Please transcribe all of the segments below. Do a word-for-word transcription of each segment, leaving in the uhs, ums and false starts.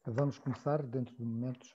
Vamos começar dentro de momentos.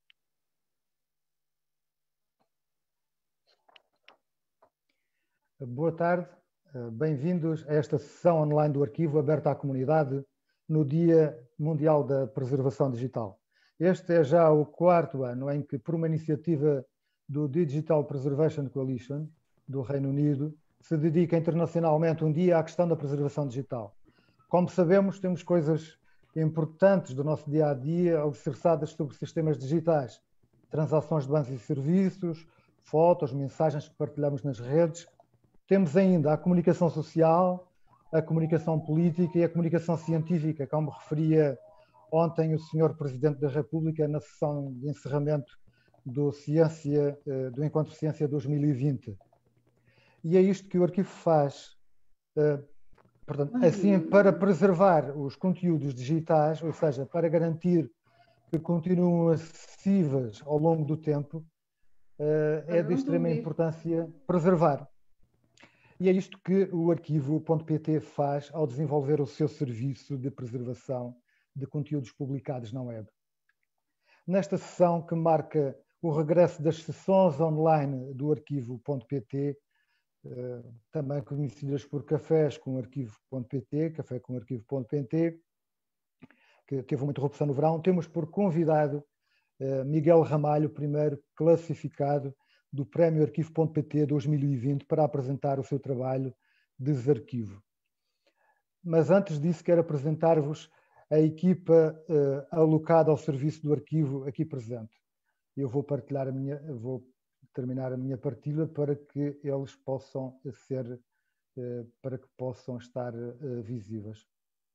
Boa tarde, bem-vindos a esta sessão online do Arquivo aberta à comunidade no Dia Mundial da Preservação Digital. Este é já o quarto ano em que, por uma iniciativa do Digital Preservation Coalition do Reino Unido, se dedica internacionalmente um dia à questão da preservação digital. Como sabemos, temos coisas importantes do nosso dia-a-dia alicerçadas sobre sistemas digitais, transações de bens e serviços, fotos, mensagens que partilhamos nas redes. Temos ainda a comunicação social, a comunicação política e a comunicação científica, como referia ontem o senhor Presidente da República na sessão de encerramento do, Ciência, do Encontro Ciência dois mil e vinte. E é isto que o arquivo faz. Portanto, assim, para preservar os conteúdos digitais, ou seja, para garantir que continuam acessíveis ao longo do tempo, é de extrema importância preservar. E é isto que o arquivo ponto pt faz ao desenvolver o seu serviço de preservação de conteúdos publicados na web. Nesta sessão que marca o regresso das sessões online do arquivo ponto pt, também conhecidas por cafés com arquivo ponto pt, café com arquivo ponto pt, que teve uma interrupção no verão, temos por convidado Miguel Ramalho, primeiro classificado do Prémio Arquivo ponto pt dois mil e vinte, para apresentar o seu trabalho de desarquivo. Mas antes disso, quero apresentar-vos a equipa alocada ao serviço do arquivo aqui presente. Eu vou partilhar a minha... Vou terminar a minha partilha para que eles possam ser, para que possam estar visíveis.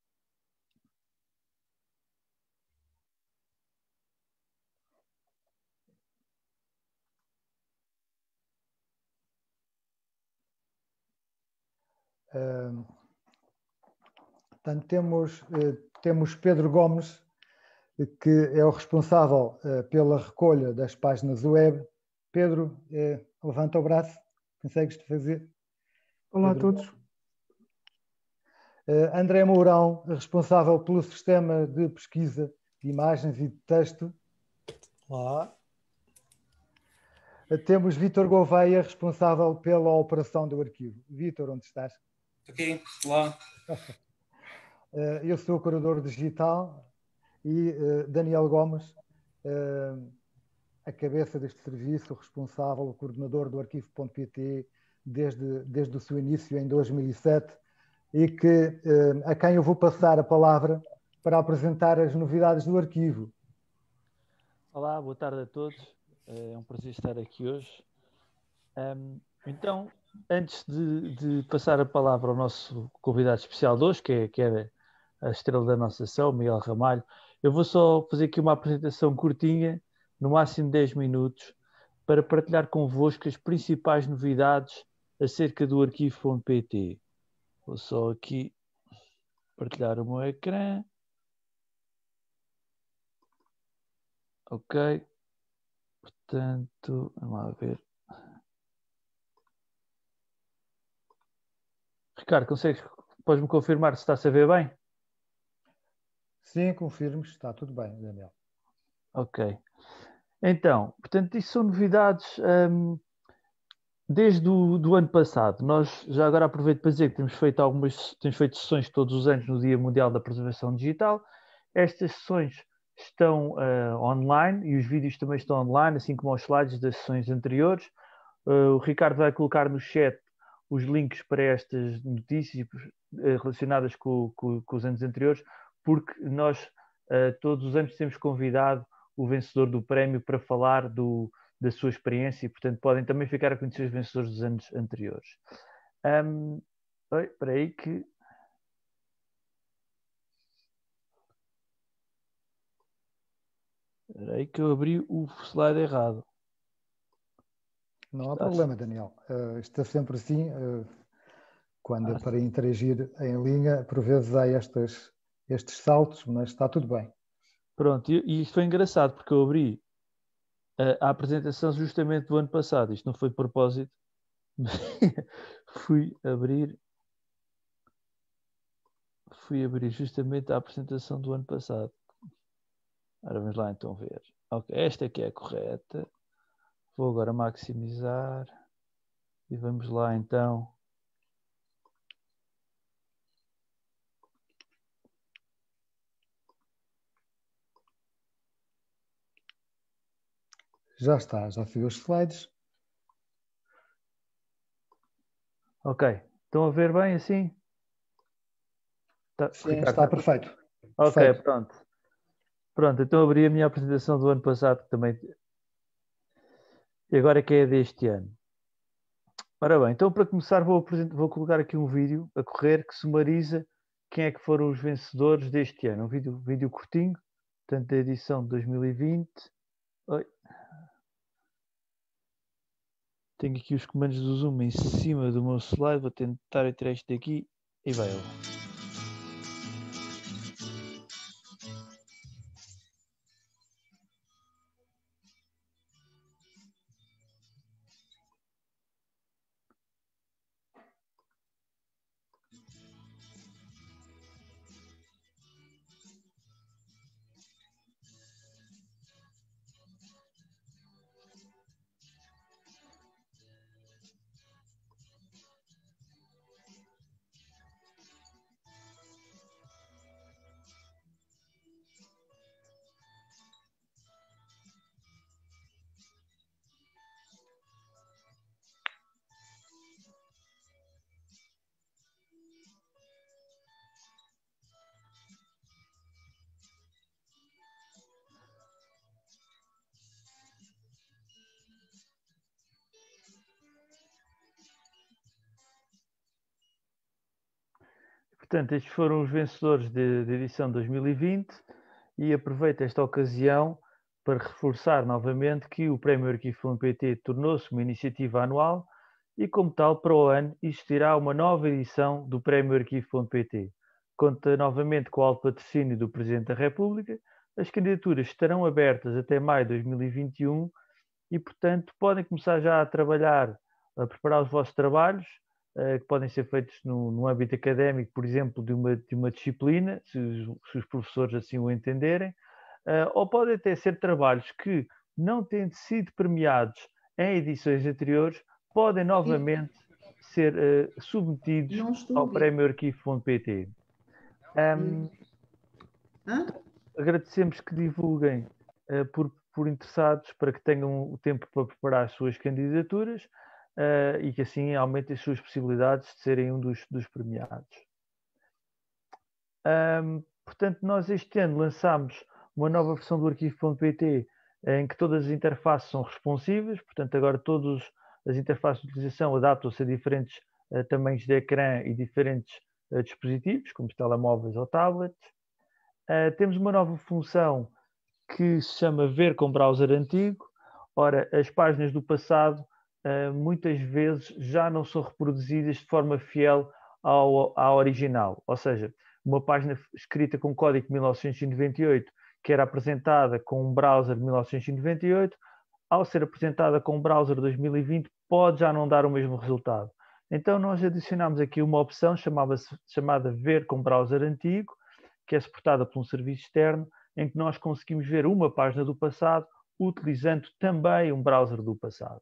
Portanto, temos, temos Pedro Gomes, que é o responsável pela recolha das páginas web. Pedro, eh, levanta o braço. Consegues fazer? Olá Pedro. a todos. Uh, André Mourão, responsável pelo sistema de pesquisa de imagens e de texto. Olá. Uh, temos Vítor Gouveia, responsável pela operação do arquivo. Vítor, onde estás? Aqui, olá. uh, eu sou o curador digital e uh, Daniel Gomes, uh, a cabeça deste serviço, o responsável, o coordenador do arquivo ponto pt desde, desde o seu início em dois mil e sete, e que, a quem eu vou passar a palavra para apresentar as novidades do arquivo. Olá, boa tarde a todos. É um prazer estar aqui hoje. Então, antes de, de passar a palavra ao nosso convidado especial de hoje, que é, que é a estrela da nossa sessão, Miguel Ramalho, eu vou só fazer aqui uma apresentação curtinha, no máximo dez minutos, para partilhar convosco as principais novidades acerca do arquivo ponto pt. Vou só aqui partilhar o meu ecrã. Ok. Portanto, vamos lá ver. Ricardo, consegues, podes-me confirmar se está-se a ver bem? Sim, confirmo, está tudo bem, Daniel. Ok. Então, portanto, isto são novidades hum, desde o do ano passado. Nós, já agora aproveito para dizer que temos feito algumas, temos feito sessões todos os anos no Dia Mundial da Preservação Digital. Estas sessões estão uh, online e os vídeos também estão online, assim como os slides das sessões anteriores. Uh, o Ricardo vai colocar no chat os links para estas notícias uh, relacionadas com, com, com os anos anteriores, porque nós uh, todos os anos temos convidado o vencedor do prémio para falar do, da sua experiência e, portanto, podem também ficar a conhecer os vencedores dos anos anteriores. Um, oi, espera aí que... Espera aí que eu abri o slide errado. Não há Está problema, assim. Daniel. Uh, está sempre assim, uh, quando Ah, é para interagir em linha, por vezes há estes, estes saltos, mas está tudo bem. Pronto, e, e isto foi engraçado, porque eu abri a, a apresentação justamente do ano passado. Isto não foi de propósito. fui abrir... Fui abrir justamente a apresentação do ano passado. Ora, vamos lá então ver. Ok, esta aqui é a correta. Vou agora maximizar. E vamos lá então. Já está, já fiz os slides. Ok, estão a ver bem assim? Tá, Sim, Ricardo, está tá... perfeito. Ok, perfeito. pronto. Pronto, então abri a minha apresentação do ano passado, que também... E agora que é deste ano. Ora bem, então para começar vou, vou colocar aqui um vídeo a correr que sumariza quem é que foram os vencedores deste ano. Um vídeo, vídeo curtinho, portanto da edição de dois mil e vinte. Oi. Tenho aqui os comandos do Zoom em cima do meu slide, vou tentar tirar isto daqui e vai lá. Portanto, estes foram os vencedores da edição de dois mil e vinte e aproveito esta ocasião para reforçar novamente que o Prémio Arquivo.pt tornou-se uma iniciativa anual e, como tal, para o ano existirá uma nova edição do Prémio Arquivo.pt. Conta novamente com o alto patrocínio do Presidente da República. As candidaturas estarão abertas até maio de dois mil e vinte e um e, portanto, podem começar já a trabalhar, a preparar os vossos trabalhos, que podem ser feitos no, no âmbito académico, por exemplo, de uma, de uma disciplina, se os, se os professores assim o entenderem, uh, ou podem até ser trabalhos que, não tendo sido premiados em edições anteriores, podem novamente ser uh, submetidos ao Prémio Arquivo.pt. Um, agradecemos que divulguem uh, por, por interessados para que tenham o tempo para preparar as suas candidaturas. Uh, e que assim aumentem as suas possibilidades de serem um dos, dos premiados. Um, portanto, nós este ano lançámos uma nova versão do arquivo.pt em que todas as interfaces são responsivas, portanto agora todas as interfaces de utilização adaptam-se a diferentes uh, tamanhos de ecrã e diferentes uh, dispositivos, como os telemóveis ou tablets. Uh, temos uma nova função que se chama Ver com Browser Antigo. Ora, as páginas do passado Uh, muitas vezes já não são reproduzidas de forma fiel ao, à original. Ou seja, uma página escrita com código de mil novecentos e noventa e oito, que era apresentada com um browser de mil novecentos e noventa e oito, ao ser apresentada com um browser de dois mil e vinte, pode já não dar o mesmo resultado. Então nós adicionamos aqui uma opção chamada-se, chamada Ver com Browser Antigo, que é suportada por um serviço externo, em que nós conseguimos ver uma página do passado utilizando também um browser do passado.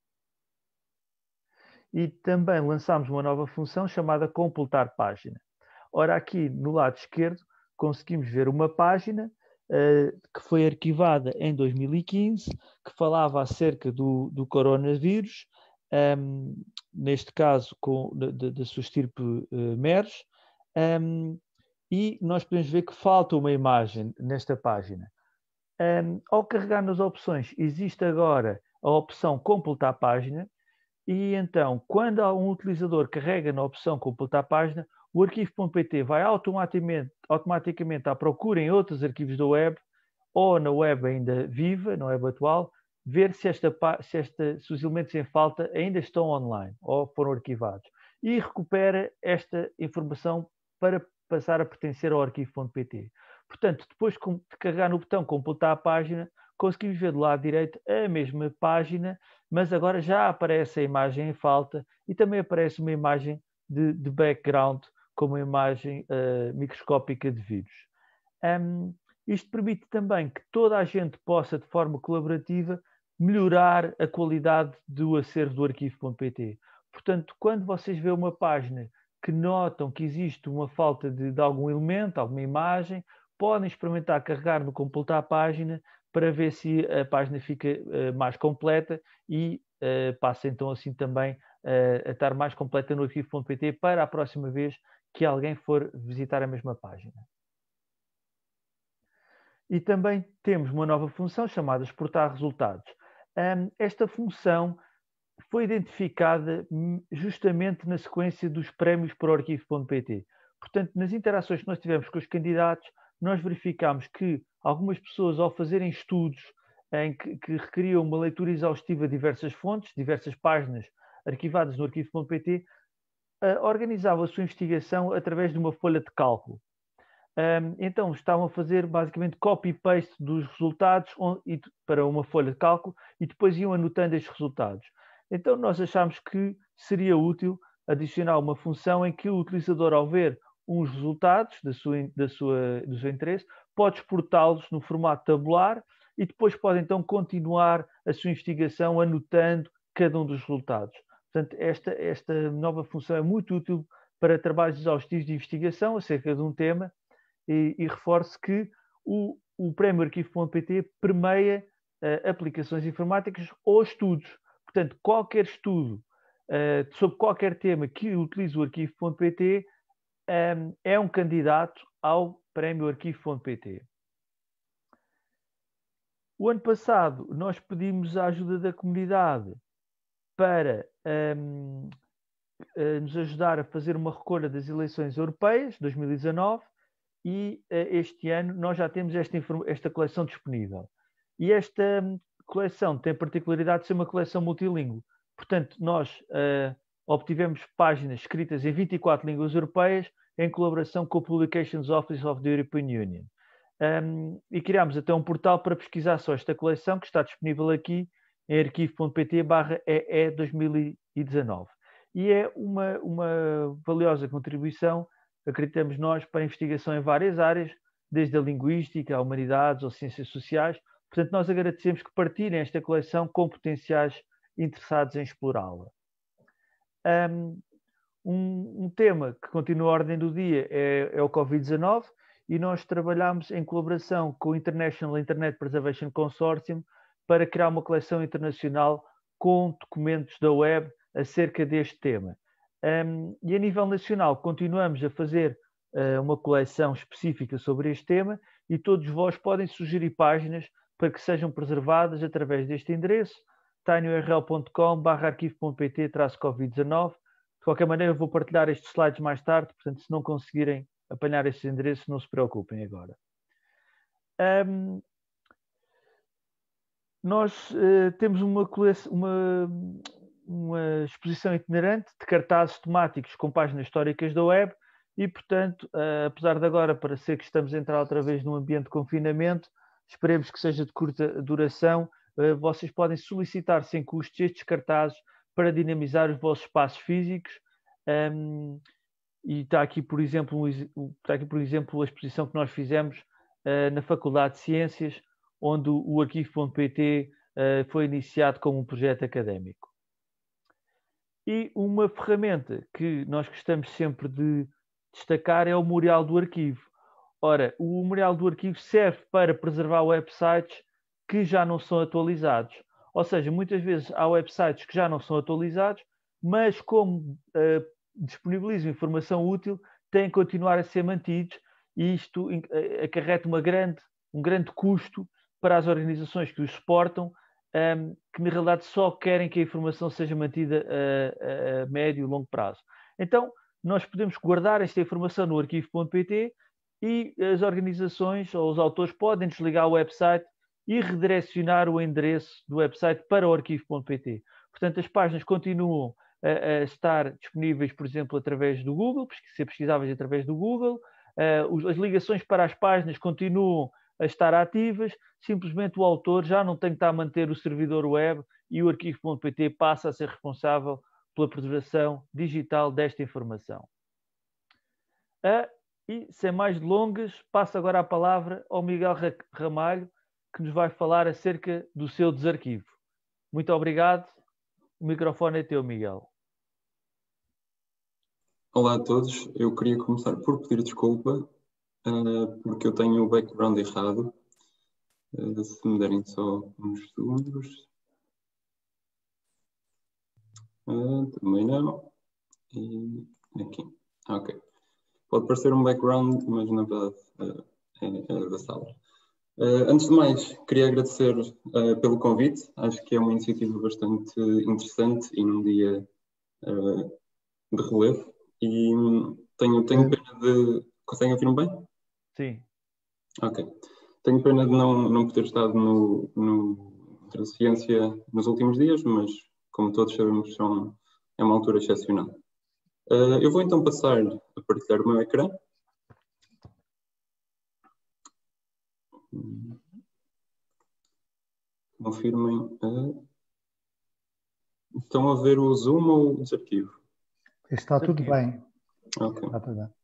E também lançámos uma nova função chamada completar página. Ora, aqui no lado esquerdo conseguimos ver uma página uh, que foi arquivada em dois mil e quinze, que falava acerca do, do coronavírus, um, neste caso da sua estirpe uh, MERS, um, e nós podemos ver que falta uma imagem nesta página. Um, ao carregar nas opções, existe agora a opção completar página. E então, quando um utilizador carrega na opção completar página, o arquivo.pt vai automaticamente, automaticamente à procura em outros arquivos da web ou na web ainda viva, na web atual, ver se, esta, se, esta, se os elementos em falta ainda estão online ou foram arquivados. E recupera esta informação para passar a pertencer ao arquivo.pt. Portanto, depois de carregar no botão completar a página, conseguimos ver do lado direito a mesma página, mas agora já aparece a imagem em falta e também aparece uma imagem de, de background com uma imagem uh, microscópica de vírus. Um, Isto permite também que toda a gente possa, de forma colaborativa, melhorar a qualidade do acervo do arquivo ponto pt. Portanto, quando vocês veem uma página que notam que existe uma falta de, de algum elemento, alguma imagem, podem experimentar carregar no completar a página para ver se a página fica uh, mais completa e uh, passa então assim também uh, a estar mais completa no arquivo ponto pt para a próxima vez que alguém for visitar a mesma página. E também temos uma nova função chamada exportar resultados. Um, esta função foi identificada justamente na sequência dos prémios para o arquivo ponto pt. Portanto, nas interações que nós tivemos com os candidatos, nós verificámos que algumas pessoas, ao fazerem estudos em que, que requeriam uma leitura exaustiva de diversas fontes, diversas páginas arquivadas no arquivo ponto pt, uh, organizavam a sua investigação através de uma folha de cálculo. Um, então, estavam a fazer basicamente copy-paste dos resultados on, e, para uma folha de cálculo e depois iam anotando estes resultados. Então, nós achámos que seria útil adicionar uma função em que o utilizador, ao ver uns resultados da sua, da sua, do seu interesse, pode exportá-los no formato tabular e depois pode então continuar a sua investigação anotando cada um dos resultados. Portanto, esta, esta nova função é muito útil para trabalhos exaustivos de investigação acerca de um tema. E, e reforço que o, o Prémio Arquivo ponto pt permeia uh, aplicações informáticas ou estudos. Portanto, qualquer estudo uh, sobre qualquer tema que utilize o arquivo ponto pt um, é um candidato ao Prémio Arquivo ponto pt. O ano passado, nós pedimos a ajuda da comunidade para um, uh, nos ajudar a fazer uma recolha das eleições europeias de dois mil e dezanove. E uh, este ano nós já temos esta, esta coleção disponível. E esta um, coleção tem a particularidade de ser uma coleção multilingüe. Portanto, nós uh, obtivemos páginas escritas em vinte e quatro línguas europeias em colaboração com o Publications Office of the European Union. Um, e criámos até um portal para pesquisar só esta coleção, que está disponível aqui em arquivo ponto pt barra E E dois mil e dezanove. E é uma, uma valiosa contribuição, acreditamos nós, para a investigação em várias áreas, desde a linguística, a humanidades ou ciências sociais. Portanto, nós agradecemos que partilhem esta coleção com potenciais interessados em explorá-la. Um, um tema que continua a ordem do dia é, é o covid dezanove e nós trabalhamos em colaboração com o International Internet Preservation Consortium para criar uma coleção internacional com documentos da web acerca deste tema. Um, e a nível nacional continuamos a fazer uh, uma coleção específica sobre este tema e todos vós podem sugerir páginas para que sejam preservadas através deste endereço tinyurl ponto com barra arquivo ponto pt traço covid dezanove. De qualquer maneira eu vou partilhar estes slides mais tarde, portanto se não conseguirem apanhar estes endereços não se preocupem agora. Um, nós uh, temos uma coleção, uma uma exposição itinerante de cartazes temáticos com páginas históricas da web e, portanto, uh, apesar de agora parecer que estamos a entrar outra vez num ambiente de confinamento, esperemos que seja de curta duração, uh, vocês podem solicitar sem custos estes cartazes para dinamizar os vossos espaços físicos. Um, e está aqui, por exemplo, um, está aqui, por exemplo, a exposição que nós fizemos uh, na Faculdade de Ciências, onde o, o arquivo ponto pt uh, foi iniciado como um projeto académico. E uma ferramenta que nós gostamos sempre de destacar é o Memorial do Arquivo. Ora, o Memorial do Arquivo serve para preservar websites que já não são atualizados. Ou seja, muitas vezes há websites que já não são atualizados, mas como uh, disponibilizam informação útil, têm que continuar a ser mantidos e isto uh, acarreta uma grande, um grande custo para as organizações que os suportam, Um, que na realidade só querem que a informação seja mantida a, a, a médio e longo prazo. Então, nós podemos guardar esta informação no arquivo ponto pt e as organizações ou os autores podem desligar o website e redirecionar o endereço do website para o arquivo ponto pt. Portanto, as páginas continuam a, a estar disponíveis, por exemplo, através do Google, ser pesquisáveis através do Google, uh, as ligações para as páginas continuam a estar ativas, simplesmente o autor já não tem que estar a manter o servidor web e o arquivo ponto pt passa a ser responsável pela preservação digital desta informação. Uh, E, sem mais delongas, passo agora a palavra ao Miguel Ramalho, que nos vai falar acerca do seu desarquivo. Muito obrigado. O microfone é teu, Miguel. Olá a todos. Eu queria começar por pedir desculpa, uh, porque eu tenho o background errado. Uh, se me derem só uns segundos. Uh, também não. E aqui. Ok. Pode parecer um background, mas na verdade uh, é, é da sala. Uh, antes de mais, queria agradecer uh, pelo convite. Acho que é uma iniciativa bastante interessante e num dia uh, de relevo. E tenho, tenho pena de... Conseguem ouvir-me bem? Sim. Ok. Tenho pena de não, não poder estar no, no Ciência nos últimos dias, mas, como todos sabemos, são, é uma altura excepcional. Uh, eu vou então passar a partilhar o meu ecrã. Confirmem. Uh, estão a ver o Zoom ou o desarquivo? Está tudo bem. Ok. Está tudo bem.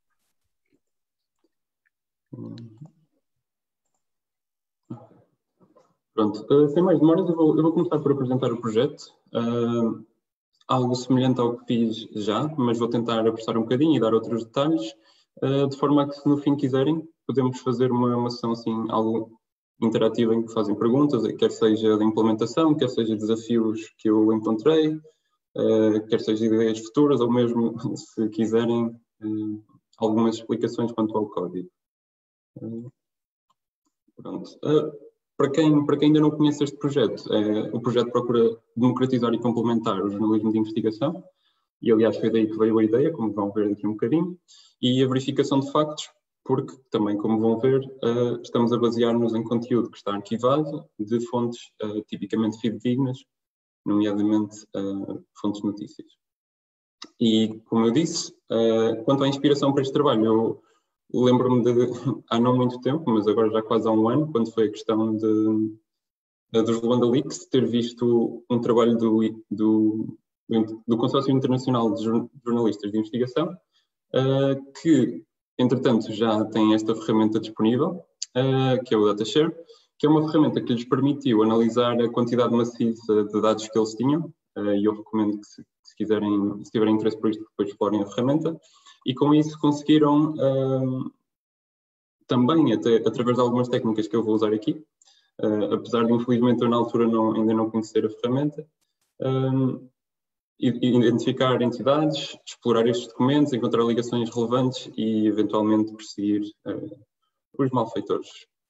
Pronto. Uh, sem mais demoras, eu vou, eu vou começar por apresentar o projeto. Uh, algo semelhante ao que fiz já, mas vou tentar apressar um bocadinho e dar outros detalhes, uh, de forma a que, se no fim quiserem, podemos fazer uma, uma sessão assim, algo interativa em que fazem perguntas, quer seja de implementação, quer seja desafios que eu encontrei, uh, quer seja ideias futuras, ou mesmo, se quiserem, uh, algumas explicações quanto ao código. Uh, pronto. Uh, Para quem, para quem ainda não conhece este projeto, é, o projeto procura democratizar e complementar o jornalismo de investigação, e aliás foi daí que veio a ideia, como vão ver daqui um bocadinho, e a verificação de factos, porque também, como vão ver, uh, estamos a basear-nos em conteúdo que está arquivado de fontes uh, tipicamente fidedignas, nomeadamente uh, fontes de notícias. E, como eu disse, uh, quanto à inspiração para este trabalho, eu lembro-me de, há não muito tempo, mas agora já quase há um ano, quando foi a questão de, de, dos Luanda Leaks, ter visto um trabalho do, do, do Consórcio Internacional de Jornalistas de Investigação, uh, que, entretanto, já tem esta ferramenta disponível, uh, que é o DataShare, que é uma ferramenta que lhes permitiu analisar a quantidade maciça de dados que eles tinham, uh, e eu recomendo que, se, se, quiserem, se tiverem interesse por isto, depois explorem a ferramenta. E com isso conseguiram, uh, também, até, através de algumas técnicas que eu vou usar aqui, uh, apesar de, infelizmente, eu na altura não, ainda não conhecer a ferramenta, um, identificar entidades, explorar estes documentos, encontrar ligações relevantes e, eventualmente, perseguir uh, os malfeitores.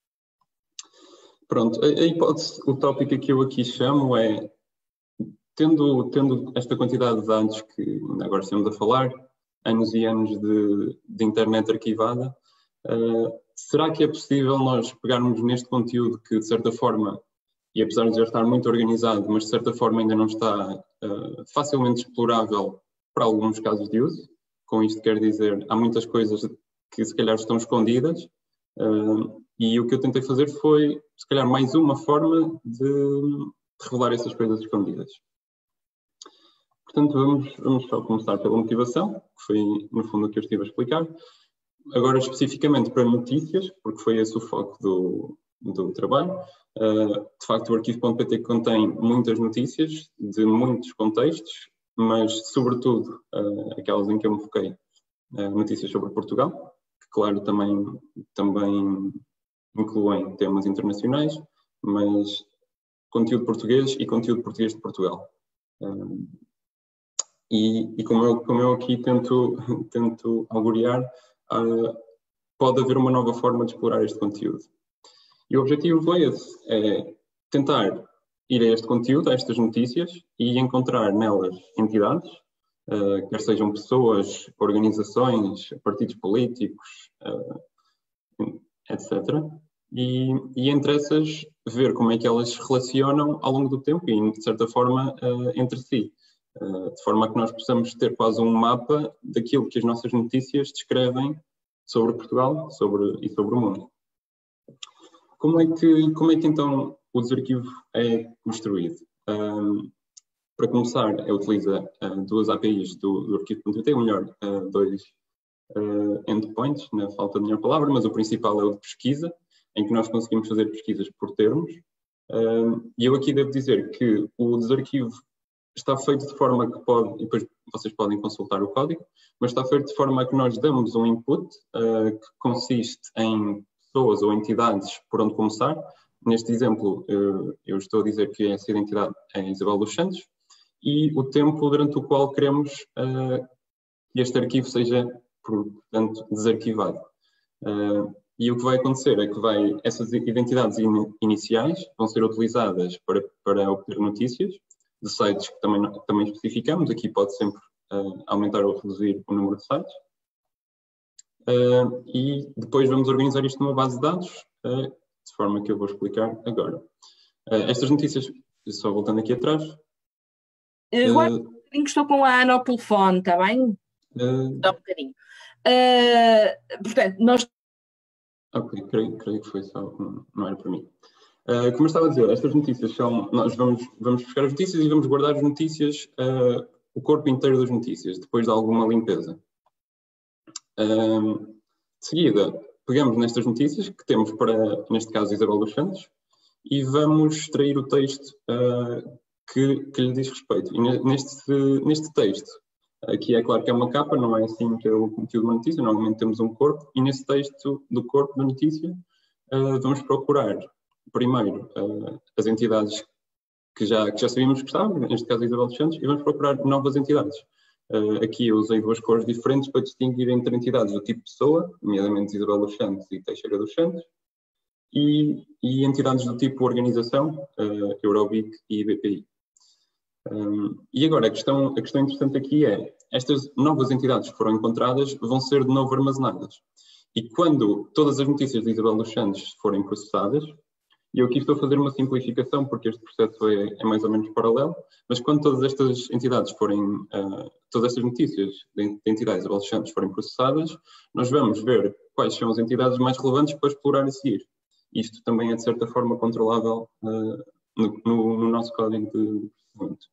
Pronto, a, a hipótese utópica que eu aqui chamo é, tendo, tendo esta quantidade de dados que agora estamos a falar, anos e anos de, de internet arquivada, uh, será que é possível nós pegarmos neste conteúdo que, de certa forma, e apesar de já estar muito organizado, mas de certa forma ainda não está uh, facilmente explorável para alguns casos de uso? Com isto quer dizer, há muitas coisas que se calhar estão escondidas, uh, e o que eu tentei fazer foi, se calhar, mais uma forma de, de revelar essas coisas escondidas. Portanto, vamos, vamos só começar pela motivação, que foi, no fundo, o que eu estive a explicar. Agora, especificamente para notícias, porque foi esse o foco do, do trabalho. Uh, de facto, o arquivo ponto pt contém muitas notícias, de muitos contextos, mas, sobretudo, uh, aquelas em que eu me foquei, uh, notícias sobre Portugal, que, claro, também, também incluem temas internacionais, mas conteúdo português e conteúdo português de Portugal. Uh, E, e como, eu, como eu aqui tento, tento auguriar, uh, pode haver uma nova forma de explorar este conteúdo. E o objetivo foi esse, é tentar ir a este conteúdo, a estas notícias, e encontrar nelas entidades, uh, quer sejam pessoas, organizações, partidos políticos, uh, etcétera. E, e entre essas, ver como é que elas se relacionam ao longo do tempo e, de certa forma, uh, entre si. Uh, de forma a que nós possamos ter quase um mapa daquilo que as nossas notícias descrevem sobre Portugal sobre, e sobre o mundo. Como é que, como é que então o desarquivo é construído? Um, para começar, ele utiliza uh, duas A P Is do, do arquivo ponto pt, ou melhor, uh, dois, uh, endpoints, na falta de melhor palavra, mas o principal é o de pesquisa, em que nós conseguimos fazer pesquisas por termos. Uh, e eu aqui devo dizer que o desarquivo está feito de forma que pode, e depois vocês podem consultar o código, mas está feito de forma a que nós damos um input uh, que consiste em pessoas ou entidades por onde começar. Neste exemplo, uh, eu estou a dizer que essa identidade é Isabel dos Santos, e o tempo durante o qual queremos uh, que este arquivo seja, portanto, desarquivado. Uh, e o que vai acontecer é que vai, essas identidades in, iniciais vão ser utilizadas para, para obter notícias de sites que também, também especificamos. Aqui pode sempre uh, aumentar ou reduzir o número de sites. Uh, e depois vamos organizar isto numa base de dados, uh, de forma que eu vou explicar agora. Uh, estas notícias, só voltando aqui atrás. Agora, uh, um bocadinho que estou com a Ana ao telefone, está bem? Uh, Só um bocadinho. Uh, portanto, nós... Ok, creio, creio que foi só, não era para mim. Uh, como eu estava a dizer, estas notícias são, nós vamos, vamos buscar as notícias e vamos guardar as notícias, uh, o corpo inteiro das notícias, depois de alguma limpeza. Uh, de seguida, pegamos nestas notícias que temos para, neste caso, Isabel dos Santos, e vamos extrair o texto uh, que, que lhe diz respeito. E neste, neste texto, aqui é claro que é uma capa, não é assim que é o conteúdo de uma notícia, normalmente temos um corpo, e nesse texto do corpo da notícia uh, vamos procurar primeiro uh, as entidades que já, que já sabíamos que estavam, neste caso Isabel dos Santos, e vamos procurar novas entidades. Uh, aqui eu usei duas cores diferentes para distinguir entre entidades do tipo pessoa, nomeadamente Isabel dos Santos e Teixeira dos Santos, e, e entidades do tipo organização, uh, Eurobic e B P I. Um, e agora, a questão, a questão interessante aqui é, estas novas entidades que foram encontradas vão ser de novo armazenadas. E quando todas as notícias de Isabel dos Santos forem processadas, e eu aqui estou a fazer uma simplificação porque este processo é, é mais ou menos paralelo, mas quando todas estas entidades forem, uh, todas estas notícias de, de entidades de Isabel dos Santos forem processadas, nós vamos ver quais são as entidades mais relevantes para explorar a seguir. Isto também é de certa forma controlável uh, no, no, no nosso código de processamento.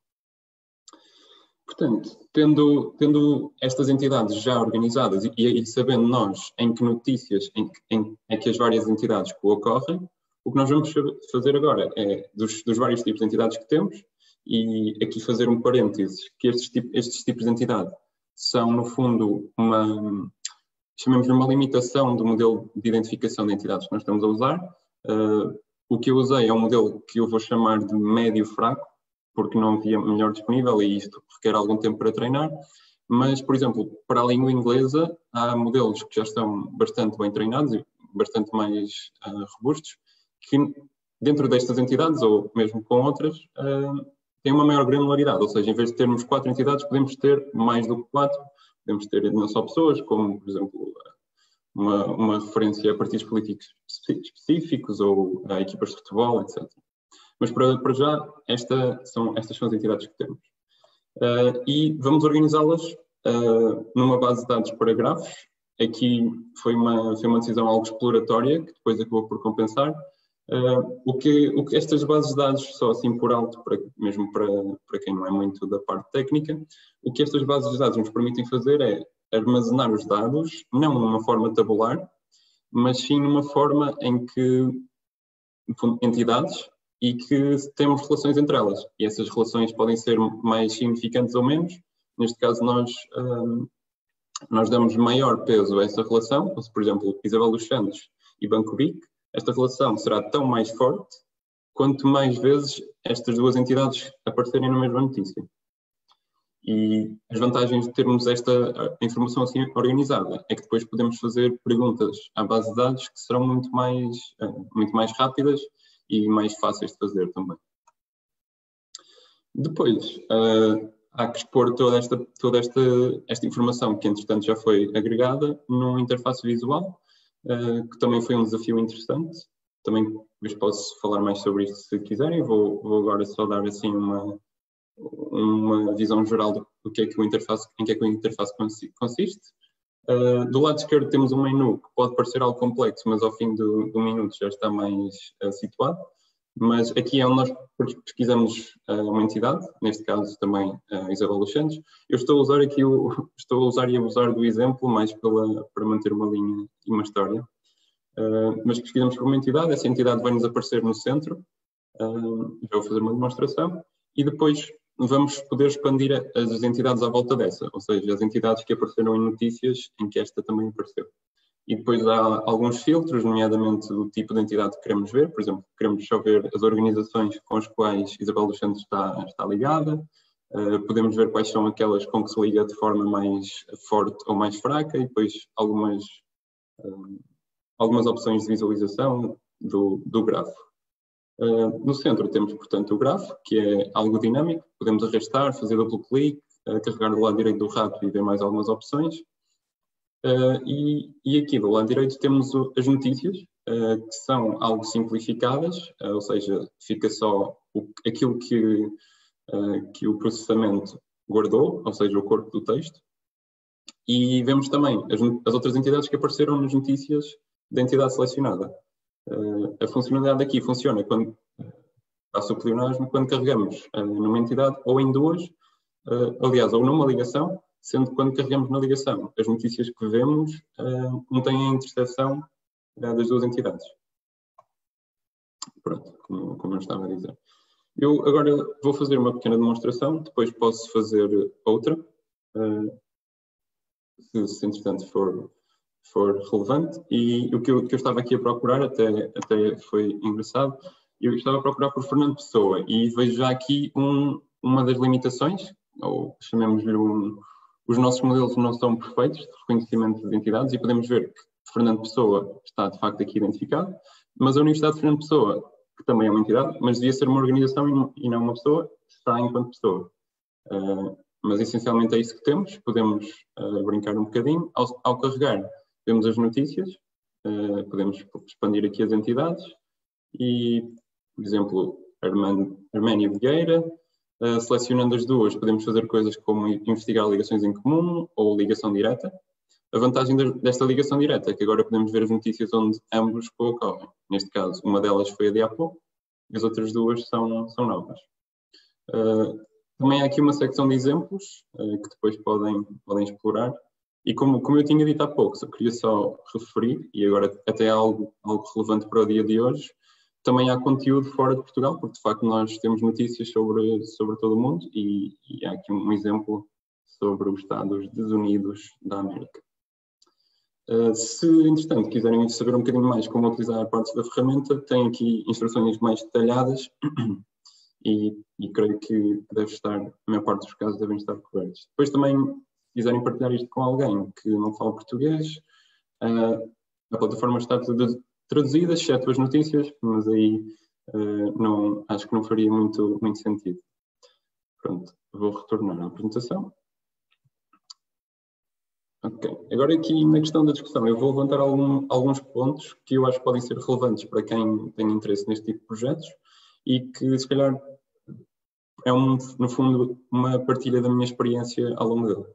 Portanto, tendo, tendo estas entidades já organizadas e, e sabendo nós em que notícias, em, em, em que as várias entidades ocorrem, o que nós vamos fazer agora é, dos, dos vários tipos de entidades que temos, e aqui fazer um parênteses, que estes, tipo, estes tipos de entidade são, no fundo, uma, chamemos de uma limitação do modelo de identificação de entidades que nós estamos a usar. Uh, o que eu usei é um modelo que eu vou chamar de médio fraco, porque não havia melhor disponível e isto requer algum tempo para treinar. Mas, por exemplo, para a língua inglesa, há modelos que já estão bastante bem treinados e bastante mais uh, robustos, que dentro destas entidades, ou mesmo com outras, uh, têm uma maior granularidade. Ou seja, em vez de termos quatro entidades, podemos ter mais do que quatro. Podemos ter não só pessoas, como, por exemplo, uma, uma referência a partidos políticos específicos ou a equipas de futebol, etcétera. Mas para, para já, esta são, estas são as entidades que temos. Uh, e vamos organizá-las uh, numa base de dados para grafos. Aqui foi uma, foi uma decisão algo exploratória, que depois acabou por compensar. Uh, o, que, o que estas bases de dados, só assim por alto, para, mesmo para, para quem não é muito da parte técnica, o que estas bases de dados nos permitem fazer é armazenar os dados, não numa forma tabular, mas sim numa forma em que entidades e que temos relações entre elas. E essas relações podem ser mais significantes ou menos. Neste caso, nós, um, nós damos maior peso a essa relação. Por exemplo, Isabel dos Santos e Banco B I C, esta relação será tão mais forte quanto mais vezes estas duas entidades aparecerem na mesma notícia. E as vantagens de termos esta informação assim organizada é que depois podemos fazer perguntas à base de dados que serão muito mais, uh, muito mais rápidas e mais fáceis de fazer também. Depois, uh, há que expor toda, esta, toda esta, esta informação que, entretanto, já foi agregada numa interface visual, uh, que também foi um desafio interessante. Também depois posso falar mais sobre isto se quiserem. Vou, vou agora só dar assim uma, uma visão geral do, do que é que o interface, em que é que o interface consiste. Uh, do lado esquerdo temos um menu que pode parecer algo complexo, mas ao fim do, do minuto já está mais uh, situado. Mas aqui é onde nós pesquisamos uh, uma entidade, neste caso também uh, Isabel dos Santos. Eu estou a usar aqui, o, estou a usar e abusar do exemplo mais pela, para manter uma linha e uma história. Uh, mas pesquisamos por uma entidade, essa entidade vai nos aparecer no centro, uh, já vou fazer uma demonstração, e depois vamos poder expandir as entidades à volta dessa, ou seja, as entidades que apareceram em notícias em que esta também apareceu. E depois há alguns filtros, nomeadamente do tipo de entidade que queremos ver. Por exemplo, queremos só ver as organizações com as quais Isabel dos Santos está, está ligada. Uh, podemos ver quais são aquelas com que se liga de forma mais forte ou mais fraca, e depois algumas, uh, algumas opções de visualização do, do grafo. Uh, no centro temos, portanto, o grafo, que é algo dinâmico. Podemos arrastar, fazer duplo clique, uh, carregar do lado direito do rato e ver mais algumas opções. Uh, e, e aqui do lado direito temos o, as notícias, uh, que são algo simplificadas, uh, ou seja, fica só o, aquilo que, uh, que o processamento guardou, ou seja, o corpo do texto. E vemos também as, as outras entidades que apareceram nas notícias da entidade selecionada. Uh, a funcionalidade aqui funciona quando, faço o pleonasmo, quando carregamos uh, numa entidade ou em duas, uh, aliás, ou numa ligação, sendo que quando carregamos na ligação, as notícias que vemos uh, não têm a interseção uh, das duas entidades. Pronto, como, como eu estava a dizer. Eu agora vou fazer uma pequena demonstração, depois posso fazer outra, uh, se, se entretanto for, for relevante. E o que eu, que eu estava aqui a procurar, até, até foi engraçado, eu estava a procurar por Fernando Pessoa e vejo já aqui um, uma das limitações, ou chamemos-lhe um... Os nossos modelos não são perfeitos de reconhecimento de entidades e podemos ver que Fernando Pessoa está de facto aqui identificado, mas a Universidade de Fernando Pessoa, que também é uma entidade, mas devia ser uma organização e não uma pessoa, está enquanto pessoa. Uh, mas essencialmente é isso que temos, podemos uh, brincar um bocadinho. Ao, ao carregar, vemos as notícias, uh, podemos expandir aqui as entidades e, por exemplo, Arménio Vieira. Uh, selecionando as duas, podemos fazer coisas como investigar ligações em comum ou ligação direta. A vantagem de, desta ligação direta é que agora podemos ver as notícias onde ambos co-ocorrem. Neste caso, uma delas foi a de há pouco e as outras duas são, são novas. Uh, também há aqui uma secção de exemplos uh, que depois podem, podem explorar. E como, como eu tinha dito há pouco, eu queria só referir, e agora até algo, algo relevante para o dia de hoje, também há conteúdo fora de Portugal, porque de facto nós temos notícias sobre, sobre todo o mundo e, e há aqui um exemplo sobre os Estados Unidos da América. Uh, se, entretanto, quiserem saber um bocadinho mais como utilizar a parte da ferramenta, tem aqui instruções mais detalhadas e, e creio que deve estar, a maior parte dos casos devem estar cobertos. Depois também, se quiserem partilhar isto com alguém que não fala português, uh, a plataforma está toda traduzidas, exceto as notícias, mas aí uh, não, acho que não faria muito, muito sentido. Pronto, vou retornar à apresentação. Ok, agora aqui na questão da discussão, eu vou levantar algum, alguns pontos que eu acho que podem ser relevantes para quem tem interesse neste tipo de projetos e que, se calhar, é, um, no fundo, uma partilha da minha experiência ao longo dele.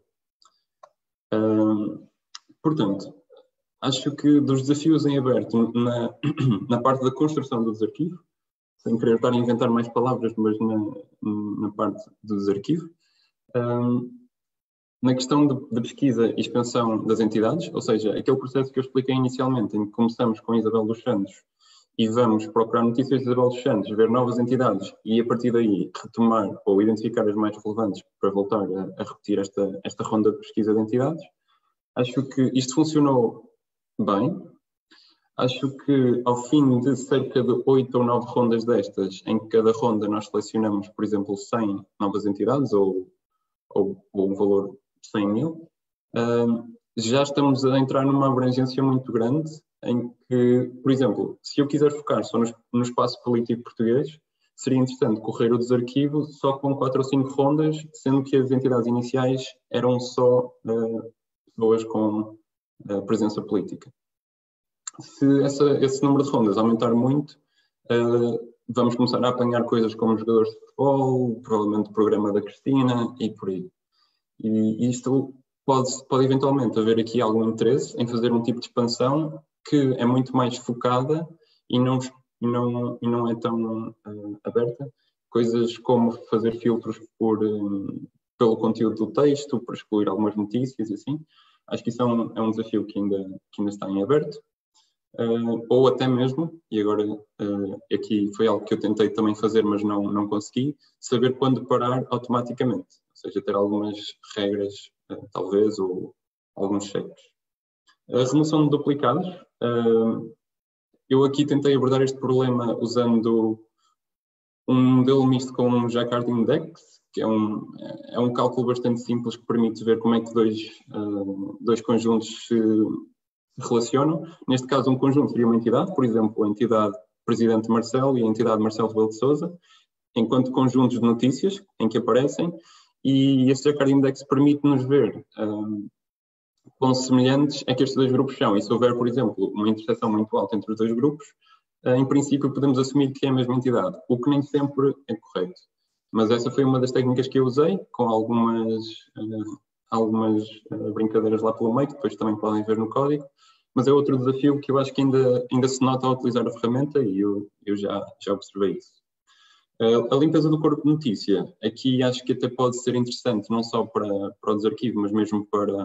Uh, portanto, acho que dos desafios em aberto na, na parte da construção do desarquivo, sem querer estar a inventar mais palavras, mas na, na parte do desarquivo, um, na questão de, de pesquisa e expansão das entidades, ou seja, aquele processo que eu expliquei inicialmente, em que começamos com Isabel dos Santos e vamos procurar notícias de Isabel dos Santos, ver novas entidades e a partir daí retomar ou identificar as mais relevantes para voltar a, a repetir esta, esta ronda de pesquisa de entidades. Acho que isto funcionou bem. Acho que ao fim de cerca de oito ou nove rondas destas, em cada ronda nós selecionamos, por exemplo, cem novas entidades ou, ou, ou um valor de cem mil, uh, já estamos a entrar numa abrangência muito grande em que, por exemplo, se eu quiser focar só no, no espaço político português, seria interessante correr o desarquivo só com quatro ou cinco rondas, sendo que as entidades iniciais eram só uh, pessoas com uh, presença política. Se essa, esse número de rondas aumentar muito, uh, vamos começar a apanhar coisas como jogadores de futebol, provavelmente o programa da Cristina e por aí. E isto pode, pode eventualmente haver aqui algum interesse em fazer um tipo de expansão que é muito mais focada e não, e não, e não é tão uh, aberta. Coisas como fazer filtros por, um, pelo conteúdo do texto, para excluir algumas notícias e assim. Acho que isso é um, é um desafio que ainda, que ainda está em aberto. Uh, ou até mesmo, e agora uh, aqui foi algo que eu tentei também fazer, mas não, não consegui, saber quando parar automaticamente. Ou seja, ter algumas regras, uh, talvez, ou alguns cheques. A remoção de duplicados. Uh, eu aqui tentei abordar este problema usando um modelo misto com um Jaccard Index, que é um, é um cálculo bastante simples que permite ver como é que dois, uh, dois conjuntos se relacionam. Neste caso, um conjunto seria uma entidade, por exemplo, a entidade Presidente Marcelo e a entidade Marcelo Rebelo de Sousa, enquanto conjuntos de notícias em que aparecem, e este Jaccard Index permite-nos ver um, quão semelhantes é que estes dois grupos são. E se houver, por exemplo, uma interseção muito alta entre os dois grupos, uh, em princípio podemos assumir que é a mesma entidade, o que nem sempre é correto. Mas essa foi uma das técnicas que eu usei, com algumas, uh, algumas uh, brincadeiras lá pelo meio, que depois também podem ver no código. Mas é outro desafio que eu acho que ainda, ainda se nota ao utilizar a ferramenta e eu, eu já, já observei isso. Uh, a limpeza do corpo de notícia, aqui acho que até pode ser interessante, não só para, para o desarquivo, mas mesmo para,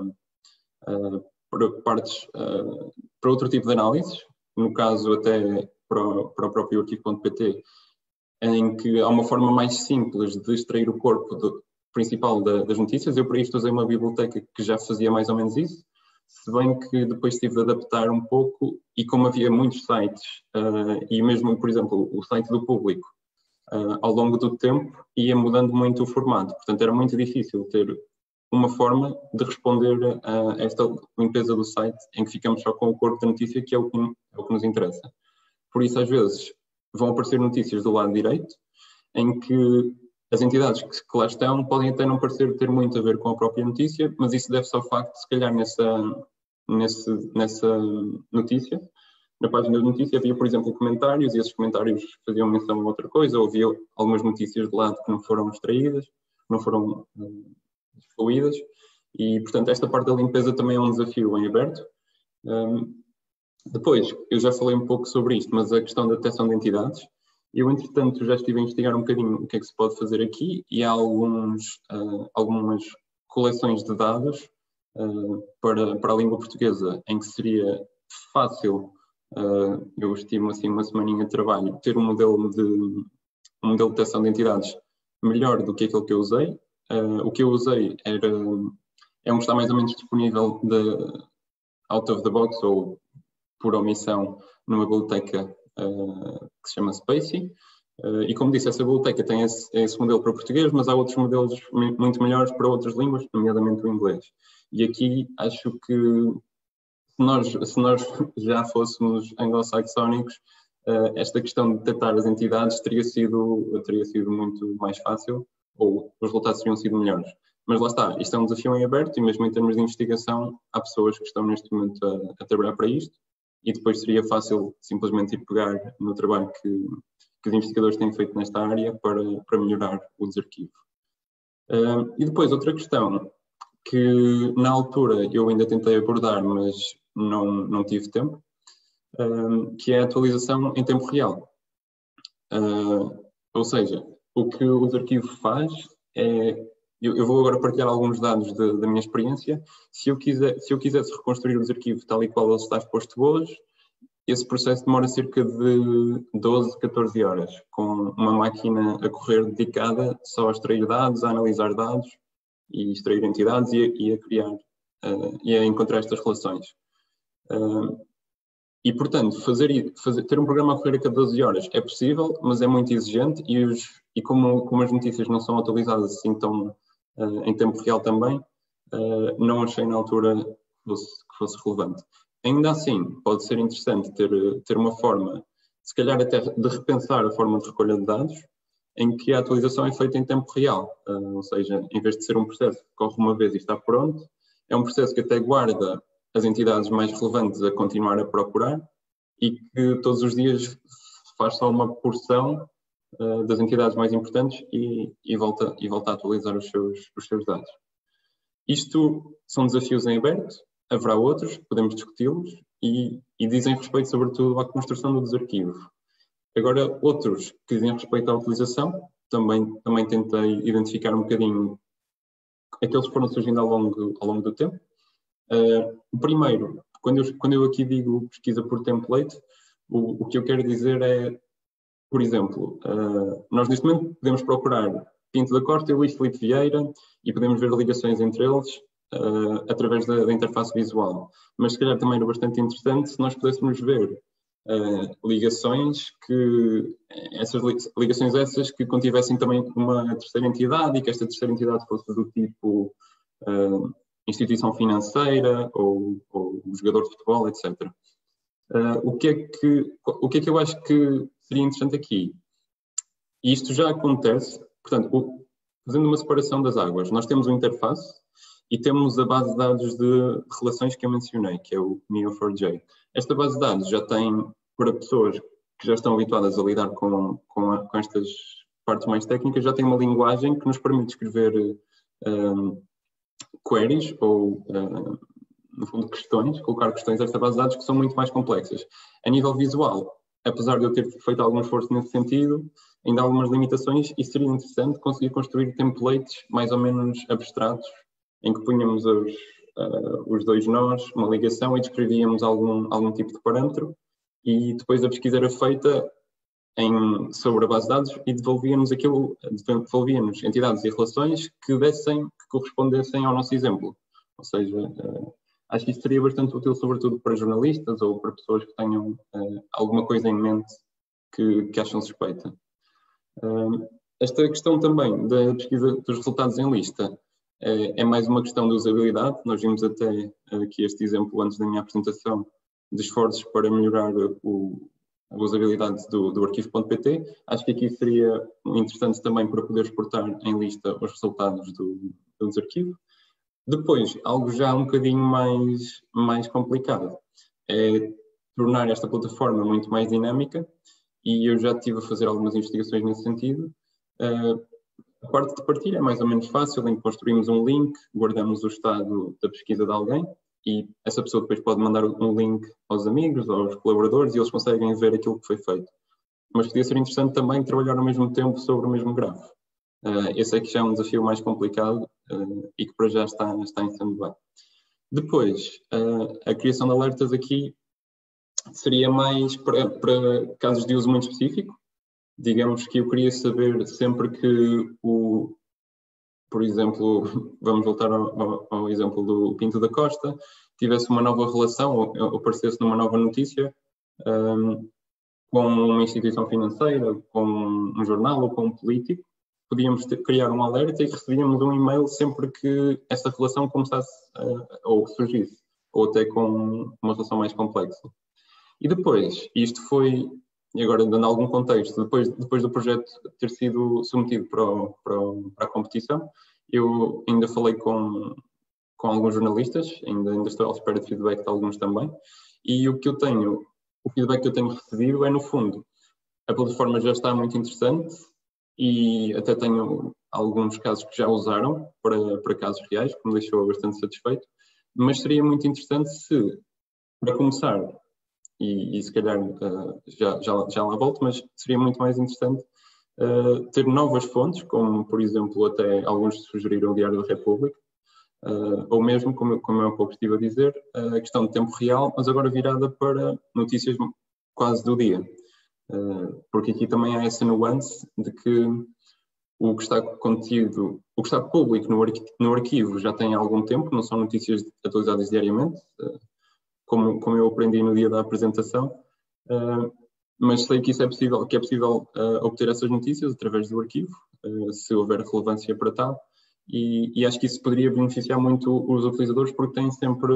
uh, para partes, uh, para outro tipo de análises, no caso até para o, para o próprio arquivo ponto pt, em que há uma forma mais simples de extrair o corpo do, principal da, das notícias. Eu para isto usei uma biblioteca que já fazia mais ou menos isso, se bem que depois tive de adaptar um pouco, e como havia muitos sites, uh, e mesmo, por exemplo, o site do público, uh, ao longo do tempo, ia mudando muito o formato. Portanto, era muito difícil ter uma forma de responder a esta limpeza do site, em que ficamos só com o corpo da notícia, que é o que, é o que nos interessa. Por isso, às vezes, vão aparecer notícias do lado direito, em que as entidades que, que lá estão podem até não parecer ter muito a ver com a própria notícia, mas isso deve-se ao facto de, se calhar, nessa, nesse, nessa notícia, na página de notícia, havia, por exemplo, comentários, e esses comentários faziam menção a outra coisa, ou havia algumas notícias de lado que não foram extraídas, não foram um, excluídas, e, portanto, esta parte da limpeza também é um desafio em aberto. Um, depois, eu já falei um pouco sobre isto, mas a questão da detecção de entidades, eu, entretanto, já estive a investigar um bocadinho o que é que se pode fazer aqui, e há alguns, uh, algumas coleções de dados uh, para, para a língua portuguesa, em que seria fácil, uh, eu estimo assim uma semaninha de trabalho, ter um modelo de, um modelo de detecção de entidades melhor do que aquele que eu usei. Uh, o que eu usei era, é um que está mais ou menos disponível de, out of the box, ou por omissão, numa biblioteca Uh, que se chama Spacy, uh, e como disse, essa biblioteca tem esse, esse modelo para português, mas há outros modelos muito melhores para outras línguas, nomeadamente o inglês. E aqui acho que se nós, se nós já fôssemos anglo-saxónicos, uh, esta questão de detectar as entidades teria sido, teria sido muito mais fácil, ou os resultados teriam sido melhores. Mas lá está, isto é um desafio em aberto, e mesmo em termos de investigação, há pessoas que estão neste momento a, a trabalhar para isto, e depois seria fácil simplesmente ir pegar no trabalho que, que os investigadores têm feito nesta área para, para melhorar o desarquivo. Uh, e depois, outra questão que na altura eu ainda tentei abordar, mas não, não tive tempo, uh, que é a atualização em tempo real. Uh, ou seja, o que o desarquivo faz é... Eu, eu vou agora partilhar alguns dados de, da minha experiência. Se eu, quiser, se eu quisesse reconstruir o desarquivo tal e qual ele está exposto hoje, esse processo demora cerca de doze, catorze horas, com uma máquina a correr dedicada só a extrair dados, a analisar dados e extrair entidades e a, e a criar uh, e a encontrar estas relações. Uh, e, portanto, fazer, fazer, ter um programa a correr a cada doze horas é possível, mas é muito exigente, e, os, e como, como as notícias não são atualizadas assim tão Uh, em tempo real também, uh, não achei na altura que fosse, que fosse relevante. Ainda assim, pode ser interessante ter, ter uma forma, se calhar até de repensar a forma de recolha de dados, em que a atualização é feita em tempo real, uh, ou seja, em vez de ser um processo que corre uma vez e está pronto, é um processo que até guarda as entidades mais relevantes a continuar a procurar, e que todos os dias faz só uma porção Uh, das entidades mais importantes e, e, volta, e volta a atualizar os seus, os seus dados. Isto são desafios em aberto, haverá outros, podemos discuti-los, e, e dizem respeito sobretudo à construção do desarquivo. Agora, outros que dizem respeito à utilização, também, também tentei identificar um bocadinho aqueles que foram surgindo ao longo, ao longo do tempo. Uh, o primeiro, quando eu, quando eu aqui digo pesquisa por template, o, o que eu quero dizer é, por exemplo, uh, nós neste momento podemos procurar Pinto da Costa e Luís Filipe Vieira e podemos ver ligações entre eles uh, através da, da interface visual. Mas se calhar também era bastante interessante se nós pudéssemos ver uh, ligações que, essas ligações essas que contivessem também uma terceira entidade e que esta terceira entidade fosse do tipo uh, instituição financeira ou, ou jogador de futebol, etcétera. Uh, o, que é que, o que é que eu acho que seria interessante aqui? E isto já acontece, portanto, o, fazendo uma separação das águas, nós temos uma interface e temos a base de dados de relações que eu mencionei, que é o N E O quatro J. Esta base de dados já tem, para pessoas que já estão habituadas a lidar com, com, a, com estas partes mais técnicas, já tem uma linguagem que nos permite escrever um, queries ou, uh, no fundo, questões, colocar questões a esta base de dados que são muito mais complexas. A nível visual, apesar de eu ter feito algum esforço nesse sentido, ainda há algumas limitações e seria interessante conseguir construir templates mais ou menos abstratos, em que punhamos os, uh, os dois nós, uma ligação e descrevíamos algum, algum tipo de parâmetro e depois a pesquisa era feita em, sobre a base de dados e devolvíamos aquilo, devolvíamos entidades e relações que dessem, que correspondessem ao nosso exemplo. Ou seja, uh, acho que isto seria bastante útil, sobretudo para jornalistas ou para pessoas que tenham uh, alguma coisa em mente que, que acham suspeita. Uh, esta questão também da pesquisa dos resultados em lista uh, é mais uma questão de usabilidade. Nós vimos até aqui este exemplo antes da minha apresentação de esforços para melhorar o, a usabilidade do, do arquivo.pt. Acho que aqui seria interessante também para poder exportar em lista os resultados do, do desarquivo. Depois, algo já um bocadinho mais, mais complicado é tornar esta plataforma muito mais dinâmica e eu já estive a fazer algumas investigações nesse sentido. Uh, a parte de partilha é mais ou menos fácil, em que construímos um link, guardamos o estado da pesquisa de alguém e essa pessoa depois pode mandar um link aos amigos, aos colaboradores e eles conseguem ver aquilo que foi feito. Mas podia ser interessante também trabalhar ao mesmo tempo sobre o mesmo grafo. Uh, esse é que já é um desafio mais complicado uh, e que para já está, está em stand-by. Depois, uh, a criação de alertas aqui seria mais para, para casos de uso muito específico. Digamos que eu queria saber sempre que o, por exemplo, vamos voltar ao, ao, ao exemplo do Pinto da Costa, tivesse uma nova relação ou, ou aparecesse numa nova notícia um, com uma instituição financeira, com um jornal ou com um político, podíamos ter, criar um alerta e recebíamos um e-mail sempre que essa relação começasse uh, ou surgisse, ou até com uma relação mais complexa. E depois, isto foi, e agora dando algum contexto, depois, depois do projeto ter sido submetido para, o, para, o, para a competição, eu ainda falei com, com alguns jornalistas, ainda, ainda estou à espera de feedback de alguns também, e o que eu tenho, o feedback que eu tenho recebido é, no fundo, a plataforma já está muito interessante e até tenho alguns casos que já usaram para, para casos reais, que me deixou bastante satisfeito, mas seria muito interessante se, para começar, E, e se calhar uh, já, já, já lá volto, mas seria muito mais interessante uh, ter novas fontes, como por exemplo até alguns sugeriram o Diário da República, uh, ou mesmo, como, como eu há pouco estive a dizer, a questão de tempo real, mas agora virada para notícias quase do dia. Uh, porque aqui também há essa nuance de que o que está contido, o que está público no, arqu no arquivo já tem algum tempo, não são notícias atualizadas diariamente, uh, Como, como eu aprendi no dia da apresentação, uh, mas sei que isso é possível, que é possível uh, obter essas notícias através do arquivo, uh, se houver relevância para tal, e, e acho que isso poderia beneficiar muito os utilizadores porque têm sempre,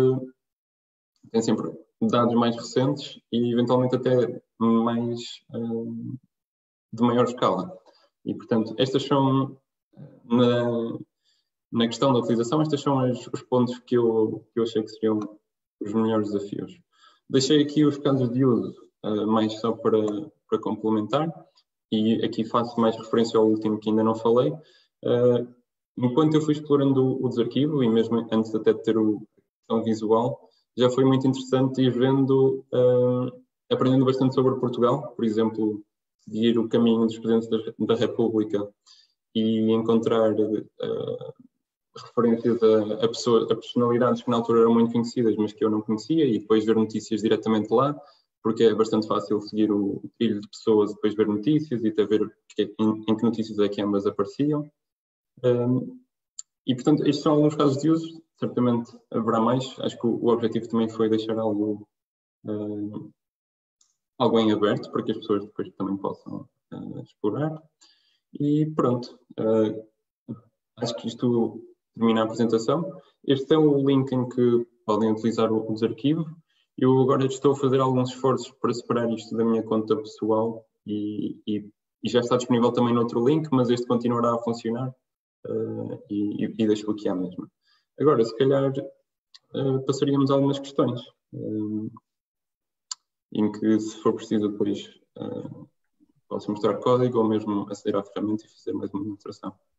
têm sempre dados mais recentes e eventualmente até mais uh, de maior escala. E portanto, estas são, na, na questão da utilização, estes são os, os pontos que eu, que eu achei que seriam os melhores desafios. Deixei aqui os casos de uso, uh, mais só para, para complementar, e aqui faço mais referência ao último que ainda não falei. Uh, enquanto eu fui explorando o, o desarquivo, e mesmo antes até de ter o questão visual, já foi muito interessante ir vendo, uh, aprendendo bastante sobre Portugal. Por exemplo, seguir o caminho dos Presidentes da, da República e encontrar uh, referências a, a, pessoa, a personalidades que na altura eram muito conhecidas, mas que eu não conhecia, e depois ver notícias diretamente lá, porque é bastante fácil seguir o trilho de pessoas, depois ver notícias e até ver que, em, em que notícias é que ambas apareciam. Um, e, portanto, estes são alguns casos de uso, certamente haverá mais. Acho que o, o objetivo também foi deixar algo, uh, algo em aberto, para que as pessoas depois também possam uh, explorar. E pronto, uh, acho que isto termina a apresentação. Este é o link em que podem utilizar o, o desarquivo. Eu agora estou a fazer alguns esforços para separar isto da minha conta pessoal e, e, e já está disponível também no outro link, mas este continuará a funcionar uh, e, e, e deixo aqui à mesma. Agora, se calhar, uh, passaríamos a algumas questões, uh, em que, se for preciso, depois uh, posso mostrar código ou mesmo aceder à ferramenta e fazer mais uma demonstração.